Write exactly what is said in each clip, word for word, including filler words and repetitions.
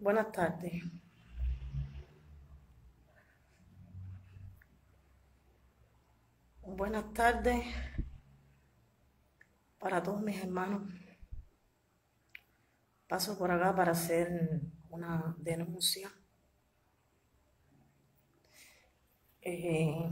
Buenas tardes. Buenas tardes para todos mis hermanos. Paso por acá para hacer una denuncia. Eh,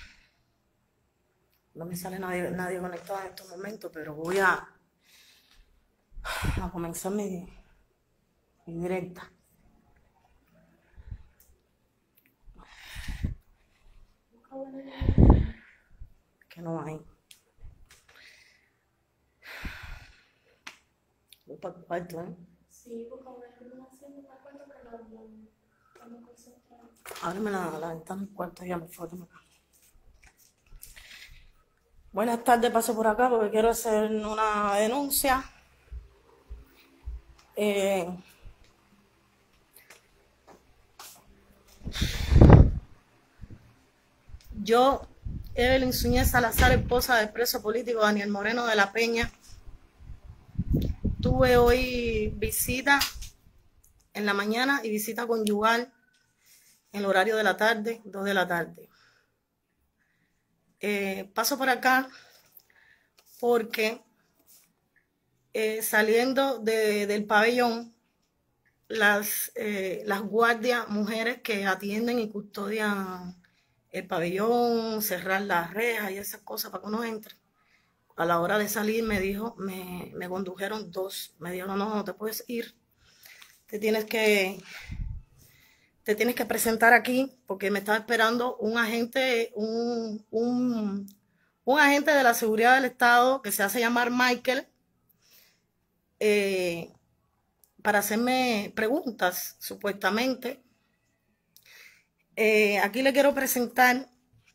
no me sale nadie, nadie conectado en estos momentos, pero voy a, a comenzar mi, mi directa. Que no hay. Voy para el cuarto, ¿eh? Sí, porque ahora no haciendo una cuenta que no estamos concentrados. Ábreme la, la ventana del cuarto y ya me formo. Buenas tardes, paso por acá porque quiero hacer una denuncia. Eh, yo, Evelyn Suñez Salazar, esposa del preso político Daniel Moreno de la Peña, tuve hoy visita en la mañana y visita conyugal en el horario de la tarde, dos de la tarde. Eh, paso por acá porque eh, saliendo de, del pabellón, las, eh, las guardias, mujeres que atienden y custodian el pabellón, cerrar las rejas y esas cosas para que uno entre, a la hora de salir me dijo, me, me condujeron dos, me dijeron, no, no te puedes ir, te tienes que... te tienes que presentar aquí porque me estaba esperando un agente, un, un, un agente de la seguridad del Estado que se hace llamar Michael, eh, para hacerme preguntas, supuestamente. Eh, aquí le quiero presentar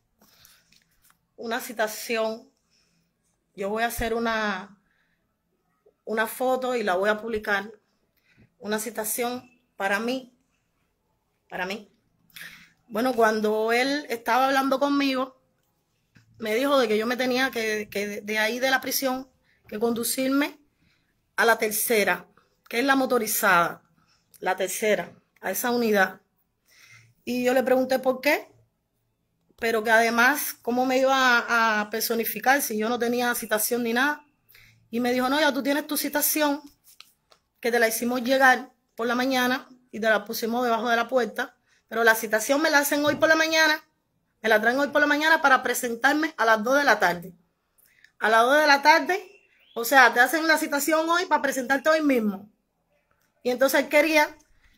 una citación. Yo voy a hacer una, una foto y la voy a publicar. Una citación para mí. Para mí. Bueno, cuando él estaba hablando conmigo, me dijo de que yo me tenía que, que de ahí de la prisión, que conducirme a la tercera, que es la motorizada, la tercera, a esa unidad. Y yo le pregunté por qué, pero que además, ¿cómo me iba a, a personificar si yo no tenía citación ni nada? Y me dijo, no, ya tú tienes tu citación, que te la hicimos llegar por la mañana y te la pusimos debajo de la puerta, pero la citación me la hacen hoy por la mañana, me la traen hoy por la mañana para presentarme a las dos de la tarde. A las dos de la tarde, o sea, te hacen la citación hoy para presentarte hoy mismo. Y entonces él quería,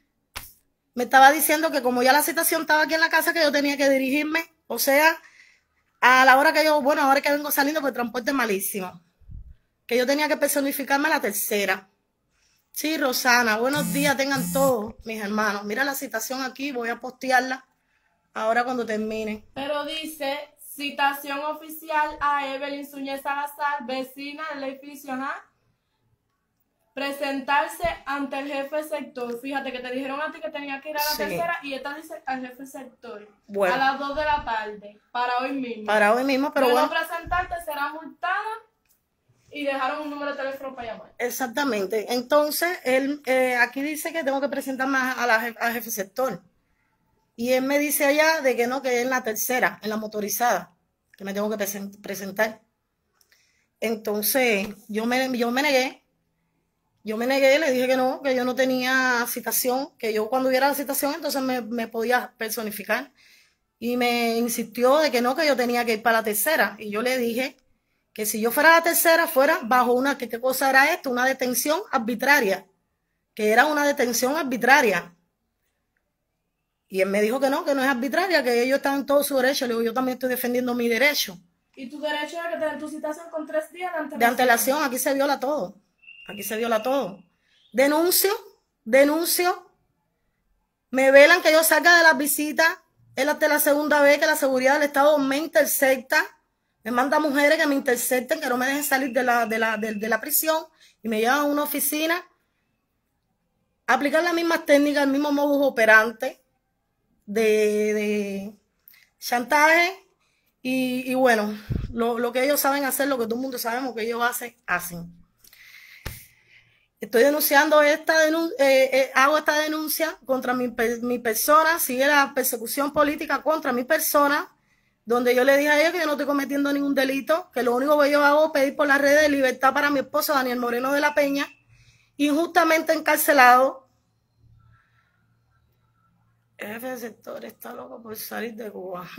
me estaba diciendo que como ya la citación estaba aquí en la casa, que yo tenía que dirigirme, o sea, a la hora que yo, bueno, ahora que vengo saliendo, pues el transporte es malísimo, que yo tenía que personificarme a la tercera. Sí, Rosana, buenos días, tengan todos mis hermanos. Mira la citación aquí, voy a postearla ahora cuando termine. Pero dice, citación oficial a Evelyn Suñez Salazar, vecina del edificio A, presentarse ante el jefe de sector. Fíjate que te dijeron a ti que tenía que ir a la Sí. tercera y esta dice al jefe de sector. Bueno. A las dos de la tarde, para hoy mismo. Para hoy mismo, pero de bueno. no presentarte será multada y dejaron un número de teléfono para llamar. Exactamente. Entonces, él eh, aquí dice que tengo que presentarme a la jef, al jefe sector. Y él me dice allá de que no, que es en la tercera, en la motorizada, que me tengo que present, presentar. Entonces, yo me, yo me negué. Yo me negué, le dije que no, que yo no tenía citación, que yo cuando hubiera la citación, entonces me, me podía personificar. Y me insistió de que no, que yo tenía que ir para la tercera. Y yo le dije que si yo fuera a la tercera, fuera bajo una, que qué cosa era esto, una detención arbitraria, que era una detención arbitraria. Y él me dijo que no, que no es arbitraria, que ellos están en todo su derecho. Le digo, yo también estoy defendiendo mi derecho. Y tu derecho es que tener tu citación con tres días de antelación. De antelación, aquí se viola todo. Aquí se viola todo. Denuncio, denuncio. Me velan que yo salga de las visitas. Es hasta la segunda vez que la seguridad del Estado me intercepta. Me manda mujeres que me intercepten, que no me dejen salir de la, de la, de, de la prisión y me llevan a una oficina a aplicar las mismas técnicas, el mismo modus operandi de, de chantaje y, y bueno, lo, lo que ellos saben hacer, lo que todo el mundo sabemos que ellos hacen, hacen. Estoy denunciando esta denuncia, eh, eh, hago esta denuncia contra mi, mi persona, sigue la persecución política contra mi persona, donde yo le dije a ella que yo no estoy cometiendo ningún delito, que lo único que yo hago es pedir por las redes de libertad para mi esposo Daniel Moreno de la Peña, injustamente encarcelado. El jefe del sector está loco por salir de Cuba.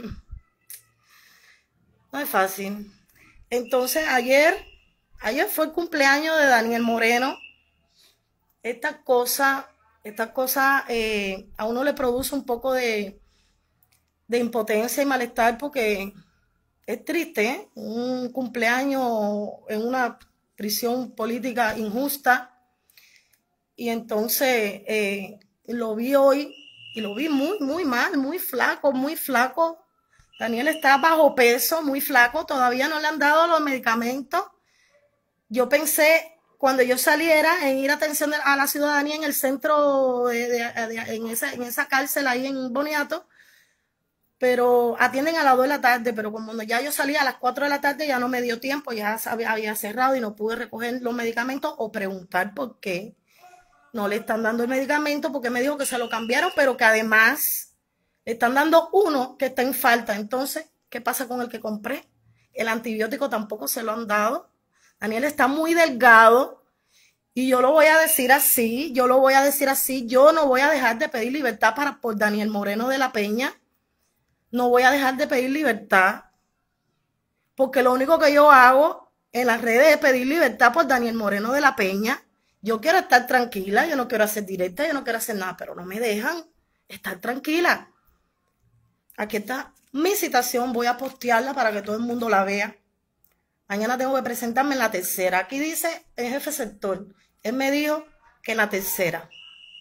No es fácil. Entonces ayer, ayer fue el cumpleaños de Daniel Moreno. Esta cosa, esta cosa eh, a uno le produce un poco de, de impotencia y malestar porque es triste, ¿eh? Un cumpleaños en una prisión política injusta. Y entonces eh, lo vi hoy y lo vi muy, muy mal, muy flaco, muy flaco. Daniel está bajo peso, muy flaco, todavía no le han dado los medicamentos. Yo pensé, cuando yo saliera, en ir a atención a la ciudadanía en el centro, de, de, de, en, esa, en esa cárcel ahí en Boniato, pero atienden a las dos de la tarde, pero como ya yo salía a las cuatro de la tarde, ya no me dio tiempo, ya había cerrado y no pude recoger los medicamentos o preguntar por qué no le están dando el medicamento, porque me dijo que se lo cambiaron, pero que además le están dando uno que está en falta. Entonces, ¿qué pasa con el que compré? El antibiótico tampoco se lo han dado. Daniel está muy delgado y yo lo voy a decir así, yo lo voy a decir así, yo no voy a dejar de pedir libertad para, por Daniel Moreno de la Peña. No voy a dejar de pedir libertad, porque lo único que yo hago en las redes es pedir libertad por Daniel Moreno de la Peña. Yo quiero estar tranquila, yo no quiero hacer directa, yo no quiero hacer nada, pero no me dejan estar tranquila. Aquí está mi citación, voy a postearla para que todo el mundo la vea. Mañana tengo que presentarme en la tercera. Aquí dice el jefe sector, él me dijo que en la tercera.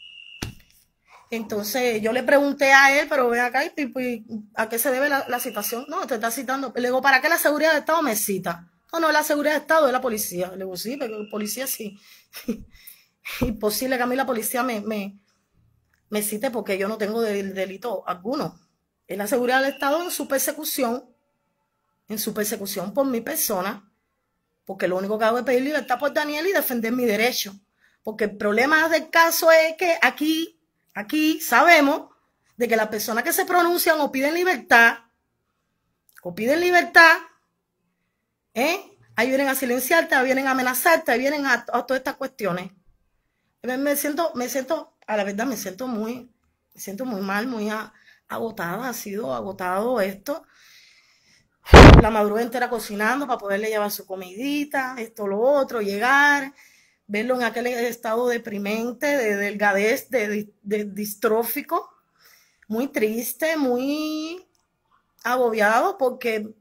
Entonces yo le pregunté a él, pero ven acá, y ¿a qué se debe la, la citación? No, te está citando. Le digo, ¿para qué la seguridad del Estado me cita? No, no es la seguridad del Estado, es la policía. Le digo, sí, pero la policía sí. Imposible que a mí la policía me, me, me cite porque yo no tengo del, delito alguno. Es la seguridad del Estado en su persecución, en su persecución por mi persona, porque lo único que hago es pedir libertad por Daniel y defender mi derecho. Porque el problema del caso es que aquí, aquí sabemos de que las personas que se pronuncian o piden libertad, o piden libertad, ¿eh? Ahí vienen a silenciarte, ahí vienen a amenazarte, ahí vienen a, a todas estas cuestiones. Me, me siento, me siento, a la verdad me siento muy, me siento muy mal, muy a, agotada, ha sido agotado esto. La madrugada entera cocinando para poderle llevar su comidita, esto, lo otro, llegar, verlo en aquel estado deprimente, de delgadez, de, de, de distrófico, muy triste, muy agobiado porque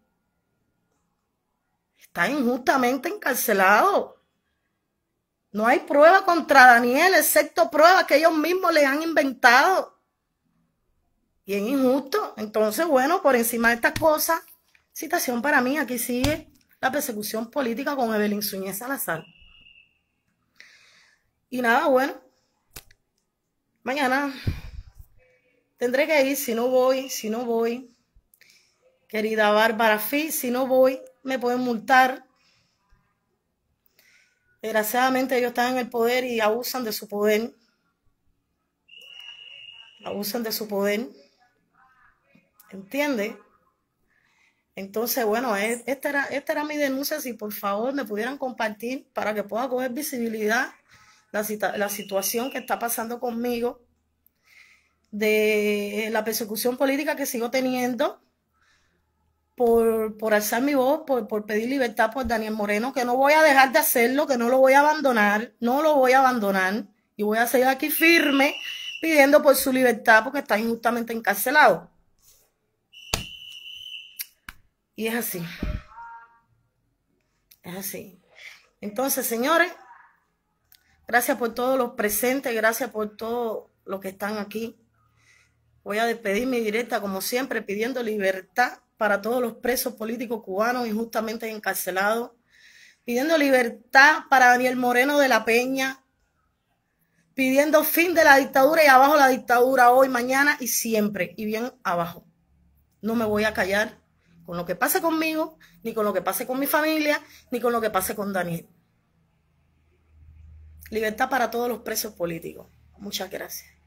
está injustamente encarcelado. No hay prueba contra Daniel, excepto pruebas que ellos mismos le han inventado. Y es injusto. Entonces, bueno, por encima de estas cosas, citación para mí, aquí sigue la persecución política con Evelyn Zúñez Salazar. Y nada, bueno, mañana tendré que ir, si no voy, si no voy, querida Bárbara Fi, si no voy, me pueden multar. Desgraciadamente ellos están en el poder y abusan de su poder. Abusan de su poder. ¿Entiendes? Entonces, bueno, esta era, esta era mi denuncia. Si por favor me pudieran compartir para que pueda coger visibilidad la, la situación que está pasando conmigo, de la persecución política que sigo teniendo por, por alzar mi voz, por, por pedir libertad por Daniel Moreno, que no voy a dejar de hacerlo, que no lo voy a abandonar, no lo voy a abandonar y voy a seguir aquí firme pidiendo por su libertad porque está injustamente encarcelado. Y es así. Es así. Entonces, señores, gracias por todos los presentes, gracias por todos los que están aquí. Voy a despedir mi directa, como siempre, pidiendo libertad para todos los presos políticos cubanos injustamente encarcelados. Pidiendo libertad para Daniel Moreno de la Peña. Pidiendo fin de la dictadura y abajo la dictadura hoy, mañana y siempre. Y bien abajo. No me voy a callar con lo que pase conmigo, ni con lo que pase con mi familia, ni con lo que pase con Daniel. Libertad para todos los presos políticos. Muchas gracias.